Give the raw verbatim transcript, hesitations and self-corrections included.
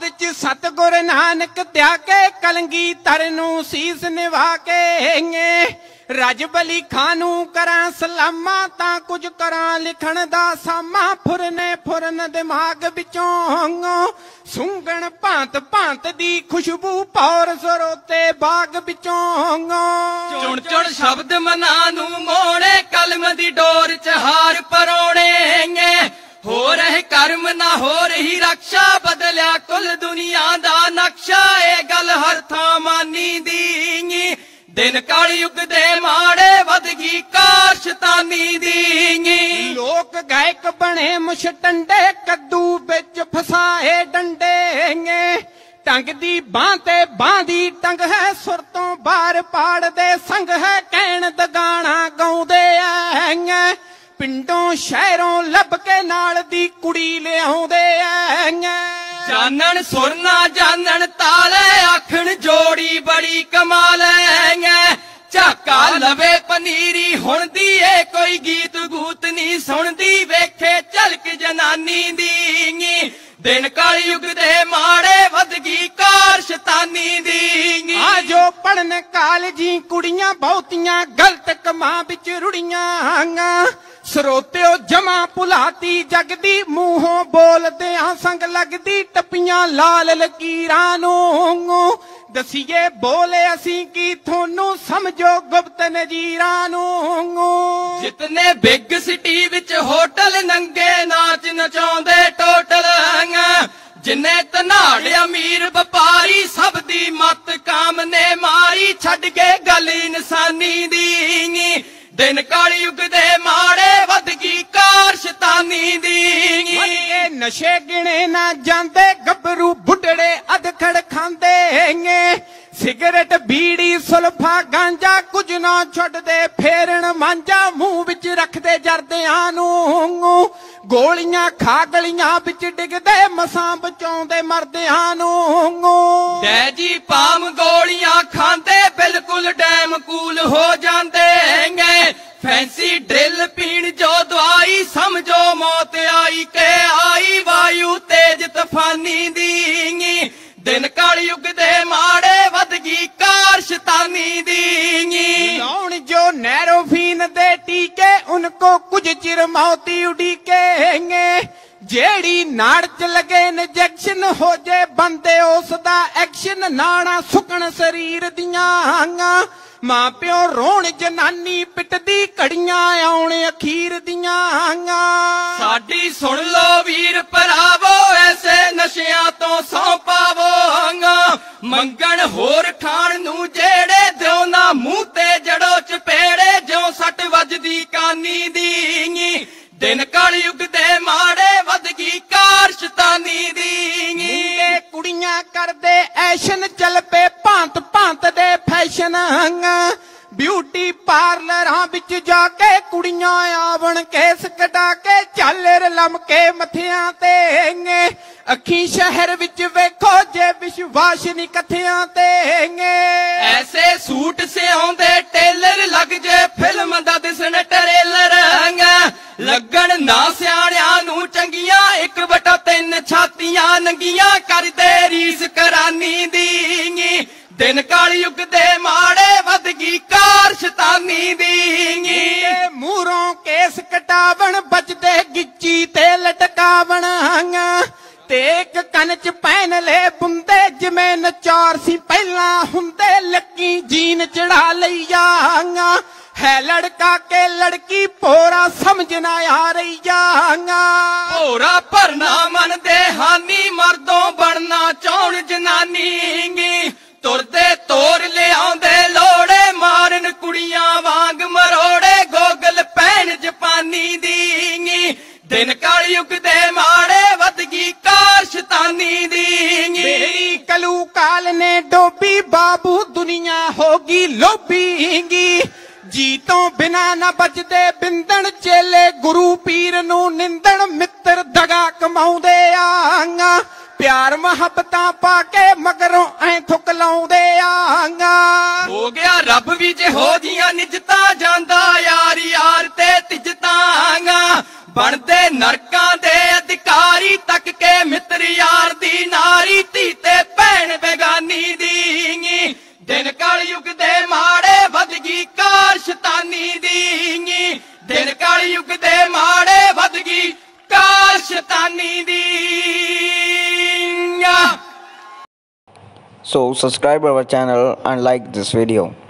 सतगुर नानक त्यागे कलंगी तरनू सीस निभा के रज बली खानू करा सलामा ता कुछ करा लिखण दा सामा फुरने फुरन दिमाग विचों सुंगण भांत भांत दी खुशबू पौर सरोते बाग विचों चुन चुन शब्द मना नू मोड़े कलम दी डोर चहार परोणे हो रहे कर्म ना हो रही रक्षा बदलिया कुल दुनिया दा नक्शा ए गल हर थां मानी दी दिन काल युग दे माड़े वदगी कार शैतानी दी लोक गायक बने मुछ टंडे कद्दू बिच फसाए डंडे टंग दी बां ते बां दी टंग है सुर तो बार पाड़ दे संग है कहण दगाना गाउंदे ऐ पिंडों शहरों लब के नाल दी कुड़ी ले आउंदे ऐ जानन सुर ना जानन ताले आखण जोड़ी बड़ी कमाल है झाका लवे पनीरी हुण दी ए कोई गीत गूत नहीं सुनदी वेखे झलक जनानी दी दिन काल युग दे माड़े वदगी कार शैतानी दी आजो पढ़न कालजी कुड़ियां बहुतियां गलत कमां विच रुड़ियां सरोत्यो जमा भुलाती जगदी मूहों बोलदे संग लगदी टप्पियां लाल लकीरां नूं दसीए बोले असी की थोनू समझो गुप्त नजीरां नूं जितने बिग सिटी विच होटल नंगे नाच नचाउंदे टोटल जिन्ने धनाड़ अमीर व्यापारी सब दी मत काम ने मारी छड्ड के गल इंसानी दी दिन काल युग दे माड़े वदगी कार शैतानी दी नशे गिने ना जांदे गबरू बुढ़ड़े अधखड़ खांदे सिगरेट बीड़ी सुल्फा गांजा कुछ ना छड्डदे फेरन मांजा मुंह विच रखदे जरदियां नूं गोलियां खा गलियां विच डिगदे मसां बचाउंदे मरदियां नूं डैजी पाम गोलियां खांदे बिल्कुल डैम कूल हो जांदे फैंसी ड्रिल पीण जो दवाई समझो मौत आई के आई वायु तेज तूफानी दी दिन काल युग दे माड़े वदगी कार शैतानी दी लौण जो नैरोफीन दे टीके उनको कुछ चिर मौती उड़ीके जेड़ी नाड़ च लगे इंजैक्शन हो जे बंदे उसदा एक्शन नाड़ा सुकण शरीर दियां मां प्यो रोण जनानी पिटदी घड़ियां आउण अखीर दियां साडी सुन लो वीर भरावो ऐसे नशियां तो सौ पावो मंगण होर खाण नू जेड़े दिओ ना मूंह ते जड़ो चपेड़े जो सट वजदी कानी दी दिन काल युग दे माड़े वदगी कार शैतानी दी कुड़ियां करदे ऐशन चल पे भांत भांत दे फैशन ब्यूटी पार्लरां विच जाके कुड़ियां आवन केस कटा के झालर लमके मथियां ते अखी शहर विच वेखो जे विश्वास नी कथियां ते ऐसे सूट सिआउंदे टेलर लग जे फिल्म दा दिसण ट्रेलर लगन ना सियाणियां नू चंगियां एक बटा तीन छातियां नंगियां करदे रीस करानी दी दिन काल युग दे माड़े वदगी कार शैतानी दी मूरों केस कटावन बचदे गिच्ची ते लटकावन ते एक कन च पहन ले बुंदे जिवें नचार सी पहला हुंदे लकी जीन चढ़ा लईया है लड़का के लड़की पोरा समझ ना आ रही पोरा भरना मन दे हानी मर्दों बनना चाउण जनानी तुरदे तोर ले आउंदे लोड़े मारन कुड़ियां वांग मरोड़े गोगल पैन जापानी दी दिन काल युग दे माड़े वदगी कार शैतानी दी मेरी कलू काल ने डोबी बाबू दुनिया होगी लोबीगी जी तो बिना न बजदे बिंदन चेले गुरु पीर नू निंदन मित्र दगा कमाउंदे आंगा प्यार मुहब्बतां पाके मगरों ऐ थुक लाउंदे आंगा हो गया रब भी जे हो जियां निजता जांदा यार यार ते तिजतांगा बनदे नरकां दे अधिकारी तक के मित्र यार दी नारी युग दे माड़े वध गई कार शैतानी दी दिन कल युग दे माड़े वध गई कार शैतानी दी। So subscribe our channel and like this video.